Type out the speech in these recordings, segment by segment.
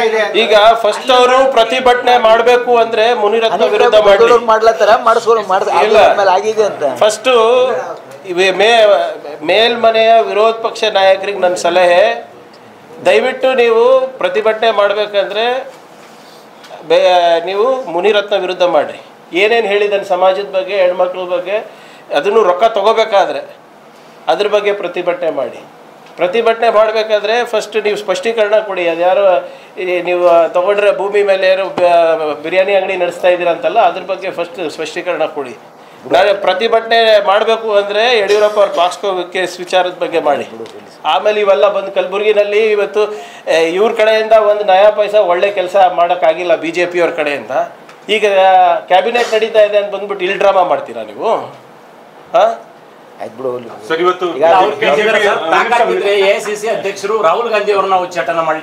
ಈಗ ಫಸ್ಟ್ ಅವರು ಪ್ರತಿಭಟನೆ ಮಾಡಬೇಕು ಅಂದ್ರೆ ಮುನಿರತ್ನ ವಿರುದ್ಧ ಫಸ್ಟ್ ಮೇಲ್ಮನೆಯ ವಿರೋಧ ಪಕ್ಷ ನಾಯಕರಿಗೆ ನನ್ನ ಸಲಹೆ, ದಯವಿಟ್ಟು ನೀವು ಪ್ರತಿಭಟನೆ ಮಾಡಬೇಕಂದ್ರೆ ನೀವು ಮುನಿರತ್ನ ವಿರುದ್ಧ ಮಾಡಿರಿ. ಏನೇನು ಹೇಳಿದ್ದಾನೆ ಸಮಾಜದ ಬಗ್ಗೆ, ಹೆಣ್ಮಕ್ಳ ಬಗ್ಗೆ, ಅದನ್ನು ರೊಕ್ಕ ತಗೋಬೇಕಾದ್ರೆ ಅದ್ರ ಬಗ್ಗೆ ಪ್ರತಿಭಟನೆ ಮಾಡಿ. ಪ್ರತಿಭಟನೆ ಮಾಡಬೇಕಾದ್ರೆ ಫಸ್ಟ್ ನೀವು ಸ್ಪಷ್ಟೀಕರಣ ಕೊಡಿ. ಅದ್ಯಾರೋ ನೀವು ತೊಗೊಂಡ್ರೆ ಭೂಮಿ ಮೇಲೆ ಯಾರು ಬಿರಿಯಾನಿ ಅಂಗಡಿ ನಡೆಸ್ತಾ ಇದ್ದೀರಾ ಅಂತಲ್ಲ, ಅದ್ರ ಬಗ್ಗೆ ಫಸ್ಟ್ ಸ್ಪಷ್ಟೀಕರಣ ಕೊಡಿ. ನಾಳೆ ಪ್ರತಿಭಟನೆ ಮಾಡಬೇಕು ಅಂದರೆ ಯಡಿಯೂರಪ್ಪ ಅವ್ರ ಪಾಕ್ಸ್ಕೋ ಕೇಸ್ ವಿಚಾರದ ಬಗ್ಗೆ ಮಾಡಿ. ಆಮೇಲೆ ಇವೆಲ್ಲ ಬಂದು ಕಲಬುರಗಿನಲ್ಲಿ ಇವತ್ತು ಇವ್ರ ಕಡೆಯಿಂದ ಒಂದು ನಯಾ ಪೈಸಾ ಒಳ್ಳೆ ಕೆಲಸ ಮಾಡೋಕ್ಕಾಗಿಲ್ಲ BJP ಅವ್ರ ಕಡೆಯಿಂದ. ಈಗ ಕ್ಯಾಬಿನೆಟ್ ನಡೀತಾ ಇದೆ ಅಂತ ಬಂದ್ಬಿಟ್ಟು ಇಲ್ಲಿ ಡ್ರಾಮಾ ಮಾಡ್ತೀರಾ ನೀವು? ಹಾಂ AICC ಅಧ್ಯಕ್ಷರು ರಾಹುಲ್ ಗಾಂಧಿ ಅವರನ್ನ ಉಚ್ಚಾಟನ ಮಾಡಿ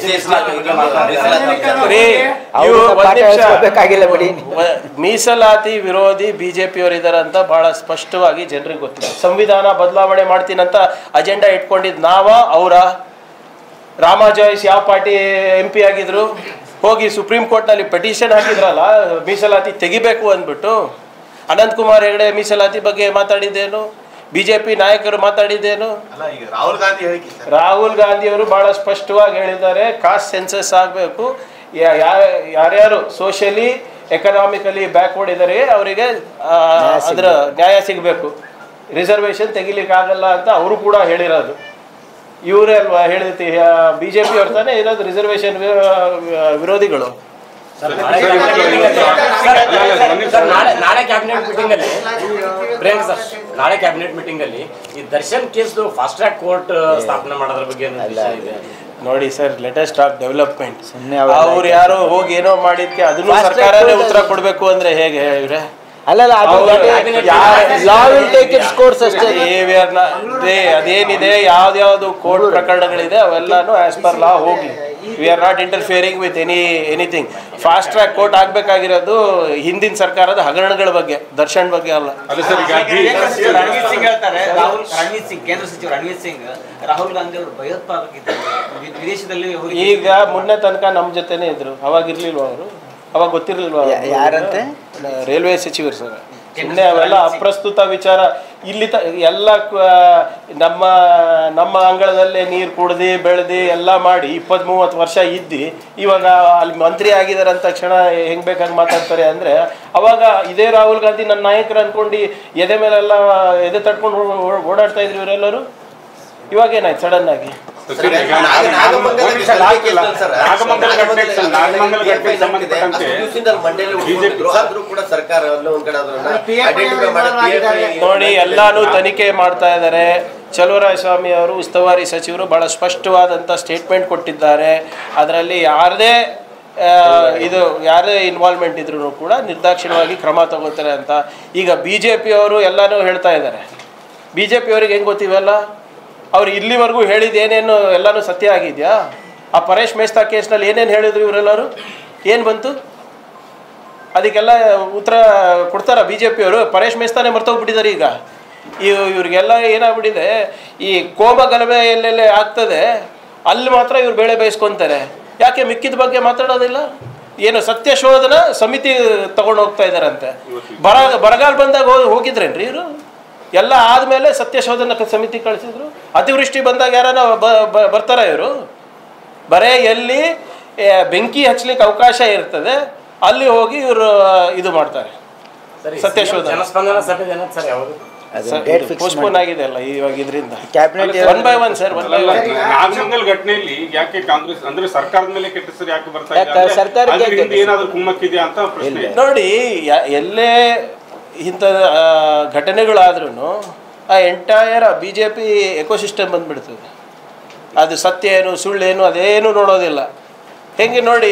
ಮೀಸಲಾತಿ ವಿರೋಧಿ BJP ಅವರು ಇದಾರೆ ಅಂತ ಬಹಳ ಸ್ಪಷ್ಟವಾಗಿ ಜನರಿಗೆ ಗೊತ್ತಿದೆ. ಸಂವಿಧಾನ ಬದಲಾವಣೆ ಮಾಡ್ತೀನಂತ ಅಜೆಂಡಾ ಇಟ್ಕೊಂಡಿದ್ ನಾವ ಅವರ? ರಾಮಾ ಜೋಯಿಸ್ ಯಾವ ಪಾರ್ಟಿ MP ಆಗಿದ್ರು? ಹೋಗಿ ಸುಪ್ರೀಂ ಕೋರ್ಟ್ನಲ್ಲಿ ಪೆಟಿಷನ್ ಹಾಕಿದ್ರಲ್ಲ ಮೀಸಲಾತಿ ತೆಗಿಬೇಕು ಅಂದ್ಬಿಟ್ಟು. ಅನಂತಕುಮಾರ್ ಹೆಗಡೆ ಮೀಸಲಾತಿ ಬಗ್ಗೆ ಮಾತಾಡಿದ್ದೇನು? BJP ನಾಯಕರು ಮಾತಾಡಿದ್ದೇನು? ರಾಹುಲ್ ಗಾಂಧಿ ಅವರು ಬಹಳ ಸ್ಪಷ್ಟವಾಗಿ ಹೇಳಿದ್ದಾರೆ, ಕಾಸ್ಟ್ ಸೆನ್ಸಸ್ ಆಗಬೇಕು, ಯಾರ್ಯಾರು ಸೋಷಿಯಲಿ ಎಕನಾಮಿಕಲಿ ಬ್ಯಾಕ್ವರ್ಡ್ ಇದ್ದಾರೆ ಅವರಿಗೆ ಅದರ ನ್ಯಾಯ ಸಿಗಬೇಕು, ರಿಸರ್ವೇಷನ್ ತೆಗಿಲಿಕ್ಕಾಗಲ್ಲ ಅಂತ ಅವರು ಕೂಡ ಹೇಳಿರೋದು. ಇವರೇ ಅಲ್ವಾ ಹೇಳಿದ BJP ಅವ್ರ ತಾನೇ ಇರೋದು ರಿಸರ್ವೇಷನ್ ವಿರೋಧಿಗಳು. ನಾಳೆ ಕ್ಯಾಬಿನೆಟ್ ಮೀಟಿಂಗ್ ಅಲ್ಲಿ ಪ್ರಿಯಾಂಕ್ ಸರ್, ನಾಳೆ ಕ್ಯಾಬಿನೆಟ್ ಮೀಟಿಂಗ್ ಅಲ್ಲಿ ಈ Darshan case fast track court ಸ್ಥಾಪನೆ ಮಾಡೋದ್ರ ಬಗ್ಗೆ ನೋಡಿ ಸರ್, ಲೇಟೆಸ್ಟ್ ಟಾಕ್ ಡೆವಲಪ್ಮೆಂಟ್. ಅವ್ರು ಯಾರೋ ಹೋಗಿ ಏನೋ ಮಾಡಿದ್ಕೆ ಅದನ್ನು ಸರ್ಕಾರನೇ ಉತ್ತರ ಕೊಡ್ಬೇಕು ಅಂದ್ರೆ ಹೇಗೆ ಇವ್ರೆ? ಅದೇನಿದೆ ಯಾವ್ದು ಕೋರ್ಟ್ ಪ್ರಕರಣಗಳಿದೆ ಅವೆಲ್ಲಾನು ಆಸ್ ಪರ್ ಲಾ ಹೋಗ್ಲಿ. We are not interfering with anything. Fast track court ಆಗ್ಬೇಕಾಗಿರೋದು ಹಿಂದಿನ ಸರ್ಕಾರದ ಹಗರಣಗಳ ಬಗ್ಗೆ, ದರ್ಶನ್ ಬಗ್ಗೆ ಅಲ್ಲ. ರಣವೀರ್ ಸಿಂಗ್ ಹೇಳ್ತಾರೆ, ಕೇಂದ್ರ ಸಚಿವ ರಣವೀರ್ ಸಿಂಗ್ ರಾಹುಲ್ ಗಾಂಧಿ ಅವರು ಭಯೋತ್ಪಾದಕ ವಿದೇಶದಲ್ಲಿ. ಈಗ ಮೊನ್ನೆ ತನಕ ನಮ್ಮ ಜೊತೆನೆ ಇದ್ರು, ಅವಾಗ ಇರ್ಲಿಲ್ವ ಅವರು? ಅವಾಗ ಗೊತ್ತಿರ್ಲಿಲ್ವ? ಯಾರಂತೆ? ರೈಲ್ವೆ ಸಚಿವರು ಸರ್. ಸುಮ್ಮನೆ ಅವೆಲ್ಲ ಅಪ್ರಸ್ತುತ ವಿಚಾರ. ಇಲ್ಲಿ ಎಲ್ಲ ನಮ್ಮ ಅಂಗಳದಲ್ಲೇ ನೀರು ಕುಡ್ದು ಬೆಳೆದು ಎಲ್ಲ ಮಾಡಿ 20-30 ವರ್ಷ ಇದ್ದು ಇವಾಗ ಅಲ್ಲಿ ಮಂತ್ರಿ ಆಗಿದ್ದಾರೆ ಅಂದ ತಕ್ಷಣ ಹೆಂಗೆ ಬೇಕಾಗಿ ಮಾತಾಡ್ತಾರೆ ಅಂದರೆ, ಅವಾಗ ಇದೇ ರಾಹುಲ್ ಗಾಂಧಿ ನನ್ನ ನಾಯಕರು ಅಂದ್ಕೊಂಡು ಎದೆ ಮೇಲೆಲ್ಲ ಎದೆ ತಟ್ಕೊಂಡು ಓಡಾಡ್ತಾ ಇದ್ರು ಇವರೆಲ್ಲರೂ. ಇವಾಗ ಏನಾಯ್ತು ಸಡನ್ ಆಗಿ? ನೋಡಿ, ಎಲ್ಲಾನು ತನಿಖೆ ಮಾಡ್ತಾ ಇದ್ದಾರೆ. ಚಲುವರಾಯಸ್ವಾಮಿ ಅವರು ಉಸ್ತುವಾರಿ ಸಚಿವರು ಬಹಳ ಸ್ಪಷ್ಟವಾದಂಥ ಸ್ಟೇಟ್ಮೆಂಟ್ ಕೊಟ್ಟಿದ್ದಾರೆ. ಅದರಲ್ಲಿ ಯಾರದೇ ಇನ್ವಾಲ್ವ್ಮೆಂಟ್ ಇದ್ರೂ ಕೂಡ ನಿರ್ದಾಕ್ಷಿಣ್ಯವಾಗಿ ಕ್ರಮ ತಗೋತಾರೆ ಅಂತ. ಈಗ BJP ಅವರು ಎಲ್ಲಾನು ಹೇಳ್ತಾ ಇದ್ದಾರೆ. BJP ಅವ್ರಿಗೆ ಹೆಂಗೆ ಗೊತ್ತಿವೆಲ್ಲ? ಅವ್ರು ಇಲ್ಲಿವರೆಗೂ ಹೇಳಿದ ಏನೇನು ಎಲ್ಲನೂ ಸತ್ಯ ಆಗಿದೆಯಾ? ಆ ಪರೇಶ್ ಮೇಸ್ತಾ ಕೇಸ್ನಲ್ಲಿ ಏನೇನು ಹೇಳಿದ್ರು ಇವರೆಲ್ಲರೂ? ಏನು ಬಂತು? ಅದಕ್ಕೆಲ್ಲ ಉತ್ತರ ಕೊಡ್ತಾರ BJP ಅವರು? ಪರೇಶ್ ಮೇಸ್ತಾನೇ ಮರ್ತೋಗ್ಬಿಟ್ಟಿದ್ದಾರೆ. ಈಗ ಇವ್ರಿಗೆಲ್ಲ ಏನಾಗ್ಬಿಟ್ಟಿದೆ, ಈ ಕೋಮ ಗಲಭೆ ಎಲ್ಲೆಲ್ಲೇ ಆಗ್ತದೆ ಅಲ್ಲಿ ಮಾತ್ರ ಇವ್ರು ಬೇಳೆ ಬೇಯಿಸ್ಕೊತಾರೆ. ಯಾಕೆ ಮಿಕ್ಕಿದ ಬಗ್ಗೆ ಮಾತಾಡೋದಿಲ್ಲ? ಏನು ಸತ್ಯಶೋಧನಾ ಸಮಿತಿ ತಗೊಂಡು ಹೋಗ್ತಾ ಇದ್ದಾರಂತೆ. ಬರಗಾಲ ಬಂದಾಗ ಹೋಗಿದ್ರೇನ್ರಿ ಇವರು? ಎಲ್ಲ ಆದಮೇಲೆ ಸತ್ಯಶೋಧನಾ ಸಮಿತಿ ಕಳಿಸಿದ್ರು. ಅತಿವೃಷ್ಟಿ ಬಂದಾಗ ಯಾರನ್ನ ಬರ್ತಾರ ಇವರು? ಬರೇ ಎಲ್ಲಿ ಬೆಂಕಿ ಹಚ್ಚಲಿಕ್ಕೆ ಅವಕಾಶ ಇರ್ತದೆ ಅಲ್ಲಿ ಹೋಗಿ ಇವರು ಇದು ಮಾಡ್ತಾರೆ ಸತ್ಯಶೋಧನಾ. ಪೋಸ್ಟ್ಪೋನ್ ಆಗಿದೆ ಅಲ್ಲ ಇವಾಗ, ಇದರಿಂದ one by one sir. Nagamangala ಘಟನೆಯಲ್ಲಿ ಯಾಕೆ ಕಾಂಗ್ರೆಸ್ ಅಂದ್ರೆ ಸರ್ಕಾರದ ಮೇಲೆ ಕೆಟ್ಟ ಹೆಸರು ಯಾಕೆ ಬರ್ತಾ ಇದೆ? ಏನಾದ್ರು ಕುಮ್ಮಕ್ಕಿದೆಯಾ ಅಂತ ಪ್ರಶ್ನೆ. ನೋಡಿ, ಎಲ್ಲೇ ಇಂಥ ಘಟನೆಗಳಾದ್ರೂ ಆ ಎಂಟೈರ್ BJP ಎಕೋಸಿಸ್ಟಮ್ ಬಂದ್ಬಿಡ್ತದೆ. ಅದು ಸತ್ಯ ಏನು ಸುಳ್ಳೇನು ಅದೇನು ನೋಡೋದಿಲ್ಲ. ಹೆಂಗೆ ನೋಡಿ,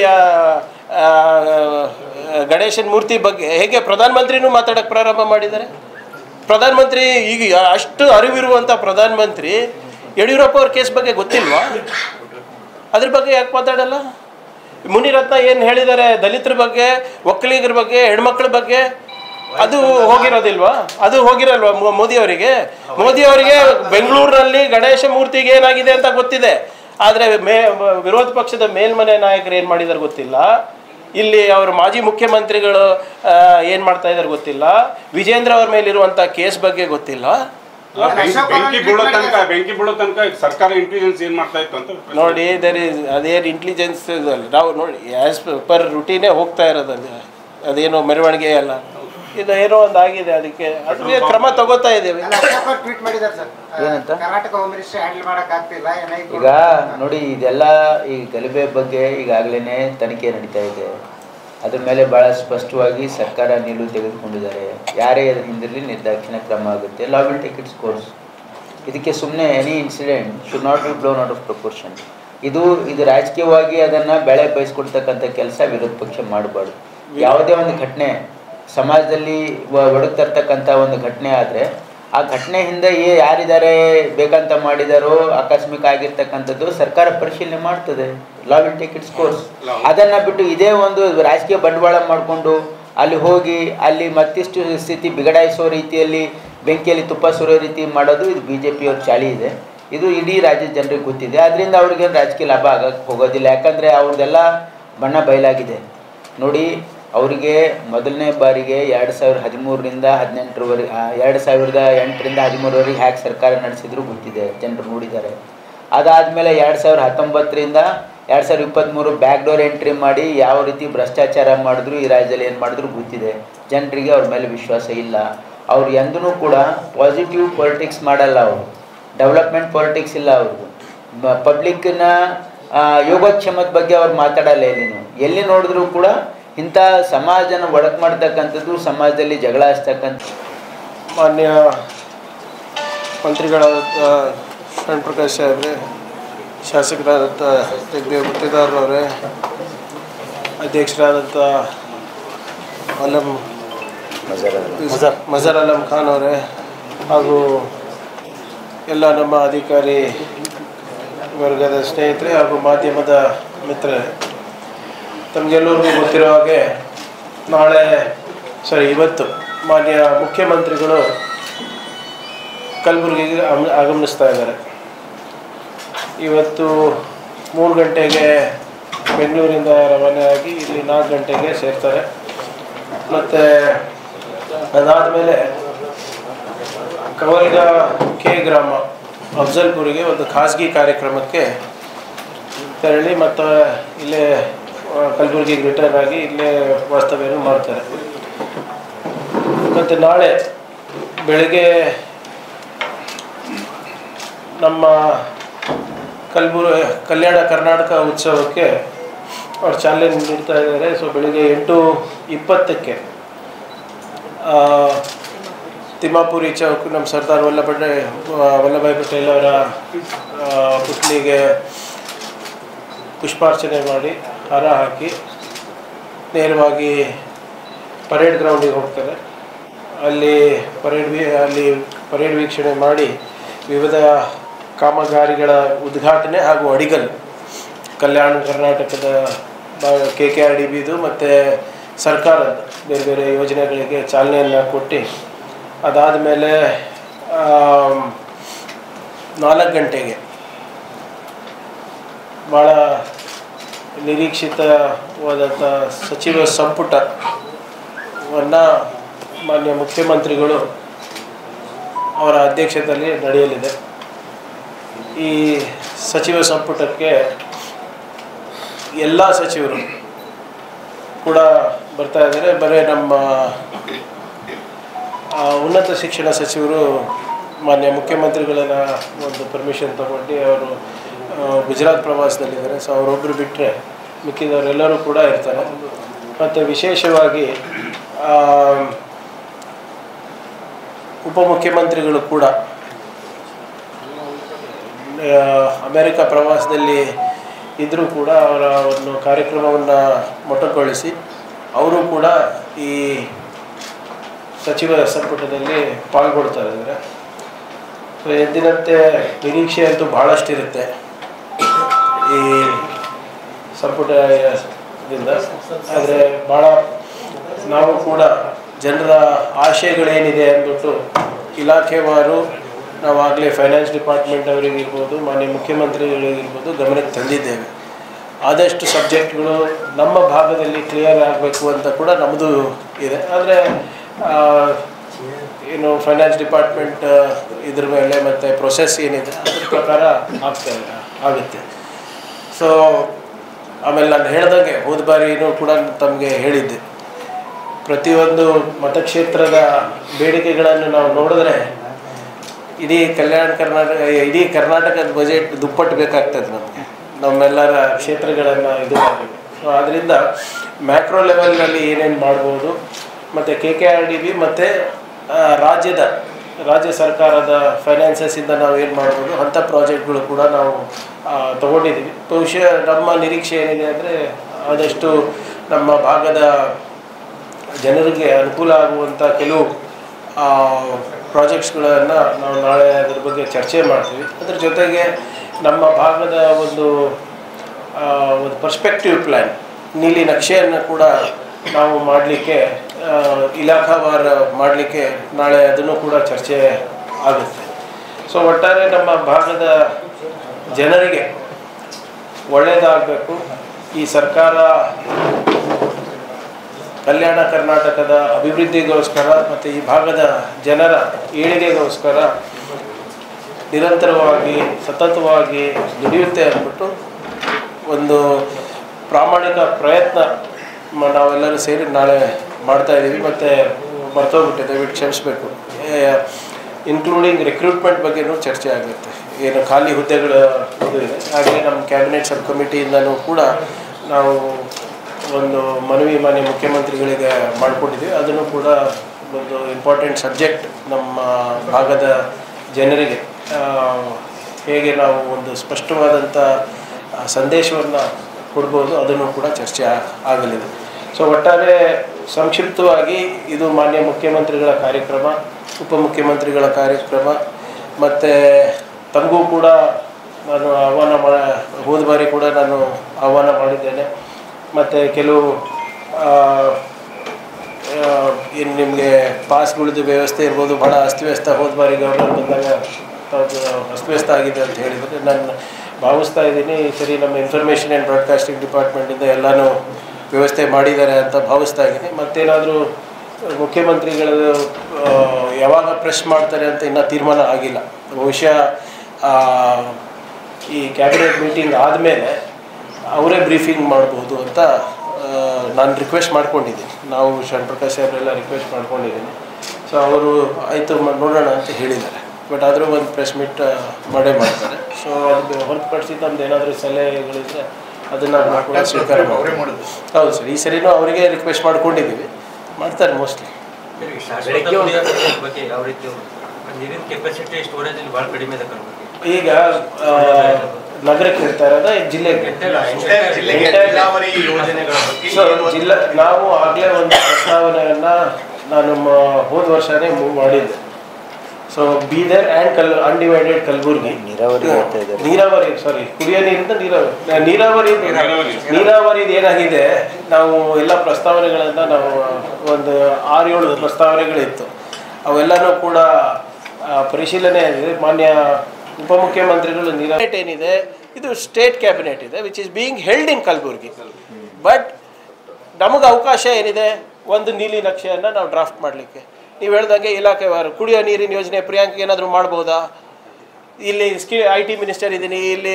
ಗಣೇಶನ ಮೂರ್ತಿ ಬಗ್ಗೆ ಹೇಗೆ ಪ್ರಧಾನಮಂತ್ರಿನೂ ಮಾತಾಡೋಕ್ಕೆ ಪ್ರಾರಂಭ ಮಾಡಿದ್ದಾರೆ. ಪ್ರಧಾನಮಂತ್ರಿ ಈಗ ಅಷ್ಟು ಅರಿವಿರುವಂಥ ಪ್ರಧಾನಮಂತ್ರಿ ಯಡಿಯೂರಪ್ಪ ಅವ್ರ ಕೇಸ್ ಬಗ್ಗೆ ಗೊತ್ತಿಲ್ವಾ? ಅದ್ರ ಬಗ್ಗೆ ಯಾಕೆ ಮಾತಾಡಲ್ಲ? ಮುನಿರತ್ನ ಏನು ಹೇಳಿದ್ದಾರೆ ದಲಿತರ ಬಗ್ಗೆ, ಒಕ್ಕಲಿಗರ ಬಗ್ಗೆ, ಹೆಣ್ಮಕ್ಳ ಬಗ್ಗೆ, ಅದು ಹೋಗಿರೋದಿಲ್ವಾ? ಅದು ಹೋಗಿರಲ್ವಾ ಮೋದಿ ಅವರಿಗೆ? ಬೆಂಗಳೂರಿನಲ್ಲಿ ಗಣೇಶ ಮೂರ್ತಿಗೆ ಏನಾಗಿದೆ ಅಂತ ಗೊತ್ತಿದೆ. ಆದರೆ ವಿರೋಧ ಪಕ್ಷದ ಮೇಲ್ಮನೆ ನಾಯಕರು ಏನು ಮಾಡಿದಾರೆ ಗೊತ್ತಿಲ್ಲ. ಇಲ್ಲಿ ಅವರು ಮಾಜಿ ಮುಖ್ಯಮಂತ್ರಿಗಳು ಏನು ಮಾಡ್ತಾ ಇದ್ದಾರೆ ಗೊತ್ತಿಲ್ಲ. ವಿಜೇಂದ್ರ ಅವ್ರ ಮೇಲಿರುವಂಥ ಕೇಸ್ ಬಗ್ಗೆ ಗೊತ್ತಿಲ್ಲ. ಬೆಂಕಿ ಬೀಳೋ ತನಕ ಸರ್ಕಾರ ಇಂಟೆಲಿಜೆನ್ಸ್ ಏನು ಮಾಡ್ತಾ ಇತ್ತು ಅಂತ ನೋಡಿ. ಅದೇನು ಇಂಟೆಲಿಜೆನ್ಸ್ ನಾವು ನೋಡಿ ಆ್ಯಸ್ ಪರ್ ರುಟೀನೇ ಹೋಗ್ತಾ ಇರೋದು. ಅದೇನೋ ಮೆರವಣಿಗೆ ಅಲ್ಲ, ಇದು ಏನೋ ಒಂದು ಆಗಿದೆ, ಅದಕ್ಕೆ ಅದ್ರ ಕ್ರಮ ತಗೋತಾ ಇದ್ದೇವೆ. ಟ್ವೀಟ್ ಮಾಡಿದ್ದಾರೆ ಸರ್, ಏನಂತ ಕರ್ನಾಟಕ ಹೋಮ್ ಮಿನಿಸ್ಟ್ರಿ ಹ್ಯಾಂಡಲ್ ಮಾಡೋಕ್ಕಾಗ್ತಿಲ್ಲ. ಈಗ ನೋಡಿ, ಇದೆಲ್ಲ ಈ ಗಲಭೆ ಬಗ್ಗೆ ಈಗಾಗಲೇ ತನಿಖೆ ನಡೀತಾ ಇದೆ. ಅದ್ರ ಮೇಲೆ ಭಾಳ ಸ್ಪಷ್ಟವಾಗಿ ಸರ್ಕಾರ ನಿಲುವು ತೆಗೆದುಕೊಂಡಿದ್ದಾರೆ. ಯಾರೇ ಅದರ ಹಿಂದಿರಲಿ ನಿರ್ದಾಕ್ಷಿಣ್ಯ ಕ್ರಮ ಆಗುತ್ತೆ. Law will take its course. ಇದಕ್ಕೆ ಸುಮ್ಮನೆ any incident should not be blown out of proportion. ಇದು ರಾಜಕೀಯವಾಗಿ ಅದನ್ನು ಬೆಳೆ ಬಯಸ್ಕೊಡ್ತಕ್ಕಂಥ ಕೆಲಸ ವಿರೋಧ ಪಕ್ಷ ಮಾಡಬಾರ್ದು. ಯಾವುದೇ ಒಂದು ಘಟನೆ ಸಮಾಜದಲ್ಲಿ ಒಡಕು ತರ್ತಕ್ಕಂಥ ಒಂದು ಘಟನೆ ಆದರೆ ಆ ಘಟನೆ ಹಿಂದೆ ಯಾರಿದ್ದಾರೆ ಬೇಕಂತ ಮಾಡಿದಾರೋ ಆಕಸ್ಮಿಕ ಆಗಿರ್ತಕ್ಕಂಥದ್ದು ಸರ್ಕಾರ ಪರಿಶೀಲನೆ ಮಾಡ್ತದೆ. Law will take its course. ಅದನ್ನು ಬಿಟ್ಟು ಇದೇ ಒಂದು ರಾಜಕೀಯ ಬಂಡವಾಳ ಮಾಡಿಕೊಂಡು ಅಲ್ಲಿ ಹೋಗಿ ಅಲ್ಲಿ ಮತ್ತಿಷ್ಟು ಸ್ಥಿತಿ ಬಿಗಡಾಯಿಸೋ ರೀತಿಯಲ್ಲಿ ಬೆಂಕಿಯಲ್ಲಿ ತುಪ್ಪ ಸುರೋ ರೀತಿ ಮಾಡೋದು ಇದು BJP ಅವ್ರ ಚಾಳಿ ಇದೆ. ಇದು ಇಡೀ ರಾಜ್ಯದ ಜನರಿಗೆ ಗೊತ್ತಿದೆ. ಅದರಿಂದ ಅವ್ರಿಗೇನು ರಾಜಕೀಯ ಲಾಭ ಆಗಕ್ಕೆ ಹೋಗೋದಿಲ್ಲ. ಯಾಕಂದರೆ ಅವ್ರದ್ದೆಲ್ಲ ಬಣ್ಣ ಬಯಲಾಗಿದೆ. ನೋಡಿ, ಅವರಿಗೆ ಮೊದಲನೇ ಬಾರಿಗೆ 2013ರಿಂದ 18ರವರೆಗೆ 2008ರಿಂದ 13ರವರೆಗೆ ಹ್ಯಾಕ್ ಸರ್ಕಾರ ನಡೆಸಿದ್ರು ಗೊತ್ತಿದೆ, ಜನರು ನೋಡಿದ್ದಾರೆ. ಅದಾದಮೇಲೆ 2019ರಿಂದ 2023 ಬ್ಯಾಕ್ಡೋರ್ ಎಂಟ್ರಿ ಮಾಡಿ ಯಾವ ರೀತಿ ಭ್ರಷ್ಟಾಚಾರ ಮಾಡಿದ್ರು, ಈ ರಾಜ್ಯದಲ್ಲಿ ಏನು ಮಾಡಿದ್ರು ಗೊತ್ತಿದೆ. ಜನರಿಗೆ ಅವ್ರ ಮೇಲೆ ವಿಶ್ವಾಸ ಇಲ್ಲ. ಅವ್ರು ಎಂದೂ ಕೂಡ ಪಾಸಿಟಿವ್ ಪಾಲಿಟಿಕ್ಸ್ ಮಾಡಲ್ಲ. ಅವರು ಡೆವಲಪ್ಮೆಂಟ್ ಪಾಲಿಟಿಕ್ಸ್ ಇಲ್ಲ. ಅವ್ರದ್ದು ಪಬ್ಲಿಕ್ನ ಯೋಗಕ್ಷೇಮದ ಬಗ್ಗೆ ಅವ್ರು ಮಾತಾಡಲ್ಲ. ಎಲ್ಲಿ ನೋಡಿದ್ರು ಕೂಡ ಇಂಥ ಸಮಾಜನ ಒಡಕು ಮಾಡ್ತಕ್ಕಂಥದ್ದು, ಸಮಾಜದಲ್ಲಿ ಜಗಳ ಹಚ್ತಕ್ಕಂಥ. ಮಾನ್ಯ ಮಂತ್ರಿಗಳಾದ ಶರಣ್ ಪ್ರಕಾಶ್ ಸಾಹೇಬ್ರೆ, ಶಾಸಕರಾದಂಥ ಜಗದೇವ್ ಗುತ್ತೇದಾರ್ರವರೇ, ಅಧ್ಯಕ್ಷರಾದಂಥ ಮಜರ್ ಅಲಂ ಖಾನ್ ಅವರೇ, ಹಾಗೂ ಎಲ್ಲ ನಮ್ಮ ಅಧಿಕಾರಿ ವರ್ಗದ ಸ್ನೇಹಿತರೆ ಹಾಗೂ ಮಾಧ್ಯಮದ ಮಿತ್ರರೇ, ತಮಗೆಲ್ಲರಿಗೂ ಗೊತ್ತಿರೋ ಹಾಗೆ ಇವತ್ತು ಮಾನ್ಯ ಮುಖ್ಯಮಂತ್ರಿಗಳು ಕಲಬುರಗಿಗೆ ಆಗಮಿಸ್ತಾ ಇದ್ದಾರೆ. ಇವತ್ತು 3 ಗಂಟೆಗೆ ಬೆಂಗಳೂರಿಂದ ರವಾನೆ ಆಗಿ ಇಲ್ಲಿ 4 ಗಂಟೆಗೆ ಸೇರ್ತಾರೆ. ಮತ್ತು ಅದಾದಮೇಲೆ ಕವಲ್ಗ ಕೆ ಗ್ರಾಮ ಅಫ್ಜಲ್ಪುರಿಗೆ ಒಂದು ಖಾಸಗಿ ಕಾರ್ಯಕ್ರಮಕ್ಕೆ ತೆರಳಿ ಮತ್ತು ಇಲ್ಲೇ ಕಲಬುರಗಿಗೆ ರಿಟರ್ನ್ ಆಗಿ ಇಲ್ಲೇ ವಾಸ್ತವ್ಯವನ್ನು ಮಾಡ್ತಾರೆ. ಮತ್ತು ನಾಳೆ ಬೆಳಗ್ಗೆ ನಮ್ಮ ಕಲ್ಯಾಣ ಕರ್ನಾಟಕ ಉತ್ಸವಕ್ಕೆ ಅವ್ರು ಚಾಲನೆ ನೀಡ್ತಾ ಇದ್ದಾರೆ. ಸೊ ಬೆಳಿಗ್ಗೆ 8:20ಕ್ಕೆ ತಿಮ್ಮಾಪುರಿ ಚೌಕ್ ನಮ್ಮ ಸರ್ದಾರ್ ವಲ್ಲಭಾಯ್ ಪಟೇಲ್ ಅವರ ಪುತ್ಲಿಗೆ ಪುಷ್ಪಾರ್ಚನೆ ಮಾಡಿ ಹಾರ ಹಾಕಿ ನೇರವಾಗಿ ಪರೇಡ್ ಗ್ರೌಂಡಿಗೆ ಹೋಗ್ತಾರೆ. ಅಲ್ಲಿ ಪರೇಡ್ ವೀಕ್ಷಣೆ ಮಾಡಿ ವಿವಿಧ ಕಾಮಗಾರಿಗಳ ಉದ್ಘಾಟನೆ ಹಾಗೂ ಅಡಿಗಲ್ ಕಲ್ಯಾಣ ಕರ್ನಾಟಕದ KKRDBದು ಮತ್ತು ಸರ್ಕಾರದ ಬೇರೆ ಬೇರೆ ಯೋಜನೆಗಳಿಗೆ ಚಾಲನೆಯನ್ನು ಕೊಟ್ಟು ಅದಾದಮೇಲೆ 4 ಗಂಟೆಗೆ ಭಾಳ ನಿರೀಕ್ಷಿತವಾದಂಥ ಸಚಿವ ಸಂಪುಟವನ್ನು ಮಾನ್ಯ ಮುಖ್ಯಮಂತ್ರಿಗಳು ಅವರ ಅಧ್ಯಕ್ಷತೆಯಲ್ಲಿ ನಡೆಯಲಿದೆ. ಈ ಸಚಿವ ಸಂಪುಟಕ್ಕೆ ಎಲ್ಲ ಸಚಿವರು ಕೂಡ ಬರ್ತಾ ಇದ್ದಾರೆ. ಬರೀ ನಮ್ಮ ಉನ್ನತ ಶಿಕ್ಷಣ ಸಚಿವರು ಮಾನ್ಯ ಮುಖ್ಯಮಂತ್ರಿಗಳ ಒಂದು ಪರ್ಮಿಷನ್ ತಗೊಂಡು ಅವರು ಗುಜರಾತ್ ಪ್ರವಾಸದಲ್ಲಿದ್ದಾರೆ. ಸೊ ಅವರೊಬ್ಬರು ಬಿಟ್ಟರೆ ಮಿಕ್ಕಿದವರೆಲ್ಲರೂ ಕೂಡ ಇರ್ತಾರೆ. ಮತ್ತು ವಿಶೇಷವಾಗಿ ಉಪಮುಖ್ಯಮಂತ್ರಿಗಳು ಕೂಡ ಅಮೆರಿಕ ಪ್ರವಾಸದಲ್ಲಿ ಇದ್ದರೂ ಕೂಡ ಅವರ ಒಂದು ಕಾರ್ಯಕ್ರಮವನ್ನು ಮೊಟಕುಗೊಳಿಸಿ ಅವರು ಕೂಡ ಈ ಸಚಿವ ಸಂಪುಟದಲ್ಲಿ ಪಾಲ್ಗೊಳ್ತಾ ಇದ್ದಾರೆ. ಸೊ ಎಂದಿನಂತೆ ನಿರೀಕ್ಷೆ ಅಂತೂ ಭಾಳಷ್ಟಿರುತ್ತೆ ಈ ಸಂಪುಟದಿಂದ. ಆದರೆ ಭಾಳ ನಾವು ಕೂಡ ಜನರ ಆಶಯಗಳೇನಿದೆ ಅಂದ್ಬಿಟ್ಟು ಇಲಾಖೆವಾರು ನಾವು ಆಗಲೇ ಫೈನಾನ್ಸ್ ಡಿಪಾರ್ಟ್ಮೆಂಟ್ ಅವರಿಗಿರ್ಬೋದು, ಮಾನ್ಯ ಮುಖ್ಯಮಂತ್ರಿಗಳಿಗಿರ್ಬೋದು ಗಮನಕ್ಕೆ ತಂದಿದ್ದೇವೆ. ಆದಷ್ಟು ಸಬ್ಜೆಕ್ಟ್ಗಳು ನಮ್ಮ ಭಾಗದಲ್ಲಿ ಕ್ಲಿಯರ್ ಆಗಬೇಕು ಅಂತ ಕೂಡ ನಮ್ಮದು ಇದೆ. ಆದರೆ ಏನು ಫೈನಾನ್ಸ್ ಡಿಪಾರ್ಟ್ಮೆಂಟ್ ಇದ್ರ ಮೇಲೆ ಮತ್ತು ಪ್ರೊಸೆಸ್ ಏನಿದೆ ಅದ್ರ ಪ್ರಕಾರ ಆಗುತ್ತೆ. ಸೊ ಆಮೇಲೆ ನಾನು ಹೇಳ್ದಂಗೆ ಹೋದ ಬಾರಿನೂ ಕೂಡ ತಮಗೆ ಹೇಳಿದ್ದೆ, ಪ್ರತಿಯೊಂದು ಮತಕ್ಷೇತ್ರದ ಬೇಡಿಕೆಗಳನ್ನು ನಾವು ನೋಡಿದ್ರೆ ಇಡೀ ಇಡೀ ಕರ್ನಾಟಕದ ಬಜೆಟ್ ದುಪ್ಪಟ್ಟು ಬೇಕಾಗ್ತದೆ ನಮಗೆ, ನಮ್ಮೆಲ್ಲರ ಕ್ಷೇತ್ರಗಳನ್ನು ಇದು ಮಾಡಬೇಕು. ಸೊ ಆದ್ದರಿಂದ ಮ್ಯಾಕ್ರೋ ಲೆವೆಲ್ನಲ್ಲಿ ಏನೇನು ಮಾಡ್ಬೋದು ಮತ್ತು KKRDB ಮತ್ತು ರಾಜ್ಯ ಸರ್ಕಾರದ ಫೈನಾನ್ಸಸ್ಸಿಂದ ನಾವು ಏನು ಮಾಡ್ಬೋದು ಅಂಥ ಪ್ರಾಜೆಕ್ಟ್ಗಳು ಕೂಡ ನಾವು ತೊಗೊಂಡಿದ್ದೀವಿ. ಬಹುಶಃ ನಮ್ಮ ನಿರೀಕ್ಷೆ ಏನಿದೆ ಅಂದರೆ ಆದಷ್ಟು ನಮ್ಮ ಭಾಗದ ಜನರಿಗೆ ಅನುಕೂಲ ಆಗುವಂಥ ಕೆಲವು ಪ್ರಾಜೆಕ್ಟ್ಸ್ಗಳನ್ನು ನಾವು ನಾಳೆ ಅದ್ರ ಬಗ್ಗೆ ಚರ್ಚೆ ಮಾಡ್ತೀವಿ. ಅದ್ರ ಜೊತೆಗೆ ನಮ್ಮ ಭಾಗದ ಒಂದು ಪರ್ಸ್ಪೆಕ್ಟಿವ್ ಪ್ಲ್ಯಾನ್, ನೀಲಿ ನಕ್ಷೆಯನ್ನು ಕೂಡ ನಾವು ಮಾಡಲಿಕ್ಕೆ ಇಲಾಖಾವಾರ ಮಾಡಲಿಕ್ಕೆ ನಾಳೆ ಅದನ್ನು ಕೂಡ ಚರ್ಚೆ ಆಗುತ್ತೆ. ಸೊ ಒಟ್ಟಾರೆ ನಮ್ಮ ಭಾಗದ ಜನರಿಗೆ ಒಳ್ಳೆಯದಾಗಬೇಕು, ಈ ಸರ್ಕಾರ ಕಲ್ಯಾಣ ಕರ್ನಾಟಕದ ಅಭಿವೃದ್ಧಿಗೋಸ್ಕರ ಮತ್ತು ಈ ಭಾಗದ ಜನರ ಏಳಿಗೆಗೋಸ್ಕರ ನಿರಂತರವಾಗಿ ಸತತವಾಗಿ ದುಡಿಯುತ್ತೆ ಅಂದ್ಬಿಟ್ಟು ಒಂದು ಪ್ರಾಮಾಣಿಕ ಪ್ರಯತ್ನ ನಾವೆಲ್ಲರೂ ಸೇರಿ ನಾಳೆ ಮಾಡ್ತಾಯಿದ್ದೀವಿ. ಮತ್ತು ಮರ್ತೋಗ್ಬಿಟ್ಟೆ, ದಯವಿಟ್ಟು ಕ್ಷಮಿಸಬೇಕು. ಇನ್ಕ್ಲೂಡಿಂಗ್ ರಿಕ್ರೂಟ್ಮೆಂಟ್ ಬಗ್ಗೆನೂ ಚರ್ಚೆ ಆಗುತ್ತೆ, ಏನು ಖಾಲಿ ಹುದ್ದೆಗಳು ಇದು ಇದೆ. ಹಾಗೆ ನಮ್ಮ ಕ್ಯಾಬಿನೆಟ್ ಸಬ್ ಕಮಿಟಿಯಿಂದನೂ ಕೂಡ ನಾವು ಒಂದು ಮನವಿ ಮಾನ್ಯ ಮುಖ್ಯಮಂತ್ರಿಗಳಿಗೆ ಮಾಡಿಕೊಂಡಿದ್ದೀವಿ. ಅದನ್ನು ಕೂಡ ಒಂದು ಇಂಪಾರ್ಟೆಂಟ್ ಸಬ್ಜೆಕ್ಟ್ ನಮ್ಮ ಭಾಗದ ಜನರಿಗೆ ಹೇಗೆ ನಾವು ಒಂದು ಸ್ಪಷ್ಟವಾದಂಥ ಸಂದೇಶವನ್ನು ಕೊಡ್ಬೋದು ಅದನ್ನು ಕೂಡ ಚರ್ಚೆ ಆಗಲಿದೆ. ಸೊ ಒಟ್ಟಾರೆ ಸಂಕ್ಷಿಪ್ತವಾಗಿ ಇದು ಮಾನ್ಯ ಮುಖ್ಯಮಂತ್ರಿಗಳ ಕಾರ್ಯಕ್ರಮ, ಉಪಮುಖ್ಯಮಂತ್ರಿಗಳ ಕಾರ್ಯಕ್ರಮ, ಮತ್ತು ತಮಗೂ ಕೂಡ ನಾನು ಹೋದ ಬಾರಿ ಕೂಡ ನಾನು ಆಹ್ವಾನ ಮಾಡಿದ್ದೇನೆ. ಮತ್ತು ಕೆಲವು ಏನು ನಿಮಗೆ ಪಾಸ್ಗಳದ್ದು ವ್ಯವಸ್ಥೆ ಇರ್ಬೋದು, ಭಾಳ ಅಸ್ತವ್ಯಸ್ತ ಹೋದ ಬಾರಿ ಗವರ್ನರ್ ಬಂದಾಗ ಅಸ್ತವ್ಯಸ್ತ ಆಗಿದೆ ಅಂತ ಹೇಳಿದರೆ ನಾನು ಭಾವಿಸ್ತಾ ಇದ್ದೀನಿ. ಸರಿ, ನಮ್ಮ ಇನ್ಫಾರ್ಮೇಷನ್ ಆ್ಯಂಡ್ ಬ್ರಾಡ್ಕಾಸ್ಟಿಂಗ್ ಡಿಪಾರ್ಟ್ಮೆಂಟಿಂದ ಎಲ್ಲನೂ ವ್ಯವಸ್ಥೆ ಮಾಡಿದ್ದಾರೆ ಅಂತ ಭಾವಿಸ್ತಾ ಇದ್ದೀನಿ. ಮತ್ತೇನಾದರೂ ಮುಖ್ಯಮಂತ್ರಿಗಳು ಯಾವಾಗ ಪ್ರೆಸ್ ಮಾಡ್ತಾರೆ ಅಂತ ಇನ್ನೂ ತೀರ್ಮಾನ ಆಗಿಲ್ಲ. ಬಹುಶಃ ಈ ಕ್ಯಾಬಿನೆಟ್ ಮೀಟಿಂಗ್ ಆದಮೇಲೆ ಅವರೇ ಬ್ರೀಫಿಂಗ್ ಮಾಡ್ಬೋದು ಅಂತ ನಾನು ರಿಕ್ವೆಸ್ಟ್ ಮಾಡ್ಕೊಂಡಿದ್ದೀನಿ. ನಾವು ಶರಣಪ್ರಕಾಶ್ ಸಾಹೇಬ್ರೆಲ್ಲ ರಿಕ್ವೆಸ್ಟ್ ಮಾಡ್ಕೊಂಡಿದ್ದೀನಿ. ಸೊ ಅವರು ಆಯಿತು ನೋಡೋಣ ಅಂತ ಹೇಳಿದ್ದಾರೆ. ಬಟ್ ಆದರೂ ಒಂದು ಪ್ರೆಸ್ ಮೀಟ್ ಮಾಡೇ ಮಾಡ್ತಾರೆ. ಸೊ ಅದು ಹೊರತುಪಡಿಸಿ ನಮ್ದು ಏನಾದರೂ ಸಲಹೆಗಳಿದ್ರೆ ಅದನ್ನು ನಾವು ಕೂಡ ಸ್ವೀಕಾರ ಮಾಡೋದು. ಹೌದು ಸರ್, ಈ ಸರಿನೂ ಅವರಿಗೆ ರಿಕ್ವೆಸ್ಟ್ ಮಾಡ್ಕೊಂಡಿದ್ದೀವಿ, ಮಾಡ್ತಾರೆ ಮೋಸ್ಟ್ಲಿ. ಈಗ ನಗರಕ್ಕೆ ಹೇಳ್ತಾ ಇರೋದ ಜಿಲ್ಲೆಗೆ? ಸೊ ನಾವು ಆಗಲೇ ಒಂದು ಪ್ರಸ್ತಾವನೆಯನ್ನು ನಾನು ಹೋದ ವರ್ಷನೇ ಮೂವ್ ಮಾಡಿದ್ದೆ. So Bidar and undivided Kalaburagi ನೀರಾವರಿ ಕುಡಿಯೋ ನೀರಿಂದ ನೀರಾವರಿದು ಏನಾಗಿದೆ, ನಾವು ಎಲ್ಲ ಪ್ರಸ್ತಾವನೆಗಳನ್ನು ನಾವು ಒಂದು 6-7 ಪ್ರಸ್ತಾವನೆಗಳಿತ್ತು, ಅವೆಲ್ಲನೂ ಕೂಡ ಪರಿಶೀಲನೆ ಆಗಿದೆ. ಮಾನ್ಯ ಉಪಮುಖ್ಯಮಂತ್ರಿಗಳು ನೀರಾವರಿ ಏನಿದೆ ಇದು ಸ್ಟೇಟ್ ಕ್ಯಾಬಿನೆಟ್ ಇದೆ, which is being held in Kalaburagi. But ನಮಗೆ ಅವಕಾಶ ಏನಿದೆ, ಒಂದು ನೀಲಿ ನಕ್ಷೆಯನ್ನು ನಾವು ಡ್ರಾಫ್ಟ್ ಮಾಡಲಿಕ್ಕೆ. ನೀವು ಹೇಳ್ದಂಗೆ ಇಲಾಖೆವಾರು ಕುಡಿಯೋ ನೀರಿನ ಯೋಜನೆ ಪ್ರಿಯಾಂಕ್ ಏನಾದರೂ ಮಾಡ್ಬೋದಾ? ಇಲ್ಲಿ IT ಮಿನಿಸ್ಟರ್ ಇದ್ದೀನಿ, ಇಲ್ಲಿ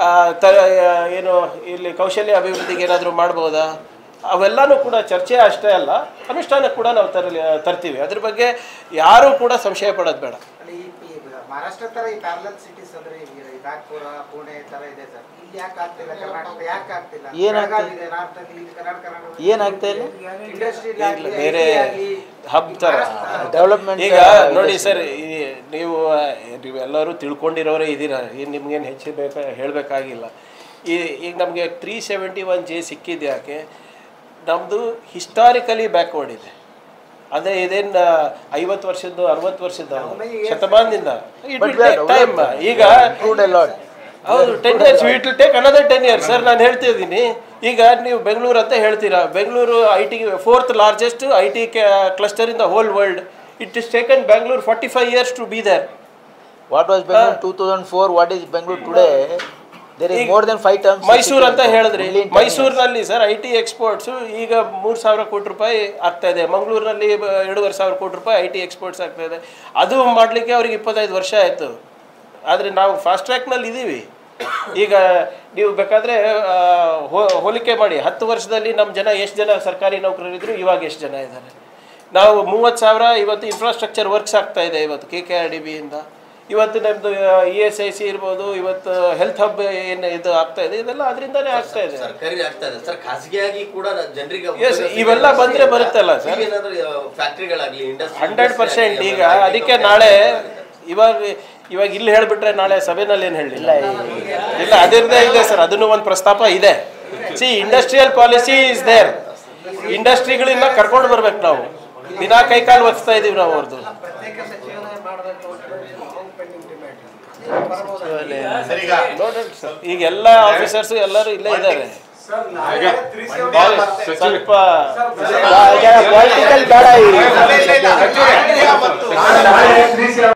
ಇಲ್ಲಿ ಕೌಶಲ್ಯ ಅಭಿವೃದ್ಧಿಗೆ ಏನಾದರೂ ಮಾಡ್ಬೋದಾ? ಅವೆಲ್ಲನೂ ಕೂಡ ಚರ್ಚೆ ಅಷ್ಟೇ ಅಲ್ಲ, ಅನುಷ್ಠಾನಕ್ಕೆ ಕೂಡ ನಾವು ತರ್ತೀವಿ. ಅದ್ರ ಬಗ್ಗೆ ಯಾರೂ ಕೂಡ ಸಂಶಯ ಪಡೋದು ಬೇಡ. ಮಹಾರಾಷ್ಟ್ರ ತರ ಈ ಪ್ಯಾರಲಲ್ ಸಿಟೀಸ್ ಅಂದ್ರೆ ನಾಗ್ಪುರ, ಪುಣೆ ತರ ಇದೆ ಸರ್. ಇಲ್ಲಿ ಯಾಕೆ ಆಗ್ತಿಲ್ಲ? ಕರ್ನಾಟಕ ಯಾಕೆ ಆಗ್ತಿಲ್ಲ? ಏನಾಗ್ತಾ ಇಲ್ಲ? ಬೇರೆ ಹಬ್ ತರ ಡೆವಲಪ್ಮೆಂಟ್. ಈಗ ನೋಡಿ ಸರ್, ನೀವೆಲ್ಲರೂ ತಿಳ್ಕೊಂಡಿರೋರೇ ಇದ್ದೀರಾ, ನಿಮ್ಗೇನು ಹೆಚ್ಚು ಹೇಳಬೇಕಾಗಿಲ್ಲ. ಈಗ ನಮಗೆ 371J ಸಿಕ್ಕಿದ್ದು ಯಾಕೆ? ನಮ್ಮದು ಹಿಸ್ಟಾರಿಕಲಿ ಬ್ಯಾಕ್ವರ್ಡ್ ಇದೆ. ಅದೇ ಇದೇನು 50 ವರ್ಷದ್ದು 60 ವರ್ಷದ ಶತಮಾನದಿಂದ ಟೈಮ್. ಈಗ ಹೌದು 10 years, it will take another 10 years sir. ನಾನು ಹೇಳ್ತಿದ್ದೀನಿ, ಈಗ ನೀವು ಬೆಂಗಳೂರು ಅಂತ ಹೇಳ್ತೀರಾ, Bengaluru IT 4th largest IT cluster in the whole world. It is taken Bangalore 45 years to be there. What was Bengaluru 2004, what is Bengaluru today? There is more than 5 terms. Mysuru ಅಂತ ಹೇಳಿದ್ರಿ, ಮೈಸೂರಿನಲ್ಲಿ sir IT exports ಈಗ 3,000 ಕೋಟಿ ರೂಪಾಯಿ ಆಗ್ತಾ ಇದೆ. ಮಂಗಳೂರಿನಲ್ಲಿ 2,500 ಕೋಟಿ ರೂಪಾಯಿ IT ಎಕ್ಸ್ಪೋರ್ಟ್ಸ್ ಆಗ್ತಾ ಇದೆ. ಅದು ಮಾಡಲಿಕ್ಕೆ ಅವ್ರಿಗೆ 25 ವರ್ಷ ಆಯಿತು. ಆದರೆ ನಾವು ಫಾಸ್ಟ್ ಟ್ರ್ಯಾಕ್ನಲ್ಲಿ ಇದ್ದೀವಿ. ಈಗ ನೀವು ಬೇಕಾದರೆ ಹೋಲಿಕೆ ಮಾಡಿ, 10 ವರ್ಷದಲ್ಲಿ ನಮ್ಮ ಜನ ಎಷ್ಟು ಜನ ಸರ್ಕಾರಿ ನೌಕರರಿದ್ದರು, ಇವಾಗ ಎಷ್ಟು ಜನ ಇದ್ದಾರೆ. ನಾವು 30,000 ಇವತ್ತು ಇನ್ಫ್ರಾಸ್ಟ್ರಕ್ಚರ್ ವರ್ಕ್ಸ್ ಆಗ್ತಾ ಇದೆ. ಇವತ್ತು KKRDBಯಿಂದ ಇವತ್ತು ನಮ್ಮದು ESIC ಇರ್ಬೋದು, ಇವತ್ತು ಹೆಲ್ತ್ ಹಬ್ ಏನು ಇದು ಆಗ್ತಾ ಇದೆ, ಇದೆಲ್ಲ ಅದರಿಂದನೇ ಆಗ್ತಾ ಇದೆ. ಸರ್ಕಾರಿ ಆಗ್ತಾ ಇದೆ ಸರ್, ಖಾಸಗಿಯಾಗಿ ಕೂಡ ಜನರಿಗೆ ಇವೆಲ್ಲ ಬಂದರೆ ಬರುತ್ತಲ್ಲ ಸರ್, ಫ್ಯಾಕ್ಟ್ರಿಗಳಾಗಲಿ 100%. ಈಗ ಅದಕ್ಕೆ ನಾಳೆ ಇವಾಗ ಇಲ್ಲಿ ಹೇಳಿಬಿಟ್ರೆ ನಾಳೆ ಸಭೆನಲ್ಲಿ ಏನು ಹೇಳಿಲ್ಲ ಇಲ್ಲ, ಅದರದ್ದೇ ಇದೆ ಸರ್, ಅದನ್ನು ಒಂದು ಪ್ರಸ್ತಾಪ ಇದೆ. Industrial policy is there. ಇಂಡಸ್ಟ್ರಿಗಳಿಂದ ಕರ್ಕೊಂಡು ಬರ್ಬೇಕು ನಾವು. ದಿನಾ ಕೈಕಾಲು ಒತ್ತಾ ಇದೀವಿ ನಾವು ಅವ್ರದ್ದು. ಈಗ ಎಲ್ಲ ಆಫೀಸರ್ಸು ಎಲ್ಲರೂ ಇಲ್ಲೇ ಇದ್ದಾರೆ. ಸ್ವಲ್ಪ ಪೊಲಿಟಿಕಲ್ ಬೇಡ.